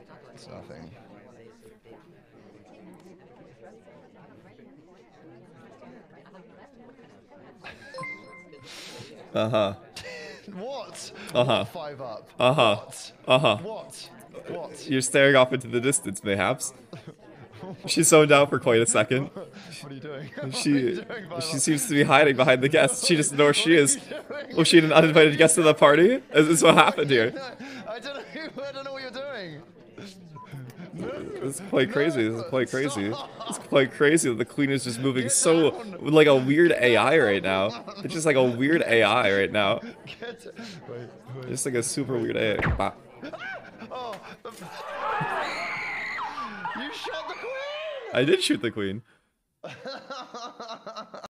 It's nothing. Uh-huh. What? Uh-huh. What 5 up? Uh-huh. What? Uh-huh. What? What? You're staring off into the distance, mayhaps. She's zoned out for quite a second. What are you doing? She What she seems to be hiding behind the guests. She doesn't know where she is. Was she an uninvited guest to the party? Is this what happened here? I don't know what you're doing. This is quite crazy. This is quite crazy. It's quite crazy that the queen is just moving so like a weird AI right now. It's just like a weird AI right now. Wait. Just like a super weird AI. Oh, you shot the queen! I did shoot the queen.